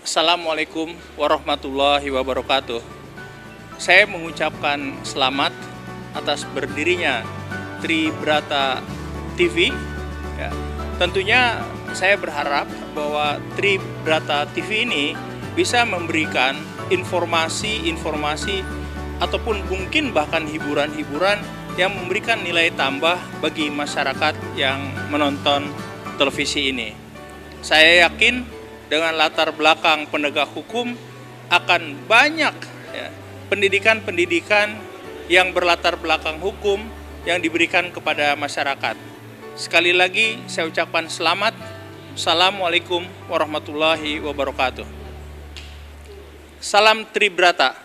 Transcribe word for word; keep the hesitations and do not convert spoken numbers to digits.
Assalamualaikum warahmatullahi wabarakatuh. Saya mengucapkan selamat atas berdirinya Tribrata T V. Ya, tentunya saya berharap bahwa Tribrata T V ini bisa memberikan informasi-informasi ataupun mungkin bahkan hiburan-hiburan yang memberikan nilai tambah bagi masyarakat yang menonton televisi ini. Saya yakin dengan latar belakang penegak hukum akan banyak ya, pendidikan-pendidikan yang berlatar belakang hukum yang diberikan kepada masyarakat. Sekali lagi saya ucapkan selamat. Assalamualaikum warahmatullahi wabarakatuh. Salam Tribrata.